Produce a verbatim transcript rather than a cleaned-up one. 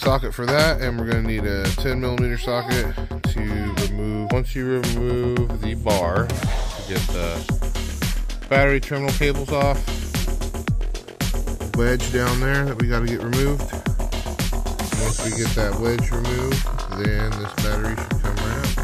socket for that, and we're going to need a ten millimeter socket to remove. Once you remove the bar to get the battery terminal cables off, wedge down there that we got to get removed. Once we get that wedge removed, then this battery should come right out.